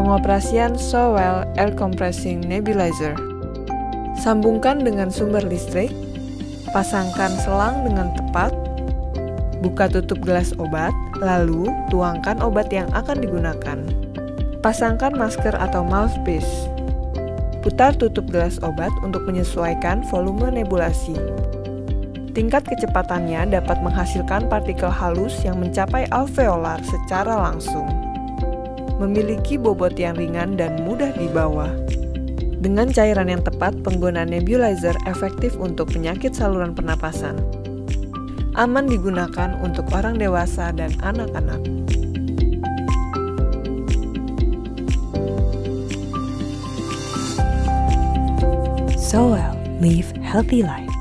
Pengoperasian Sowell Air Compressing Nebulizer. Sambungkan dengan sumber listrik, pasangkan selang dengan tepat, buka tutup gelas obat, lalu tuangkan obat yang akan digunakan. Pasangkan masker atau mouthpiece. Putar tutup gelas obat untuk menyesuaikan volume nebulasi. Tingkat kecepatannya dapat menghasilkan partikel halus yang mencapai alveolar secara langsung. Memiliki bobot yang ringan dan mudah dibawa. Dengan cairan yang tepat, penggunaan nebulizer efektif untuk penyakit saluran pernapasan. Aman digunakan untuk orang dewasa dan anak-anak. Sowell, live healthy life.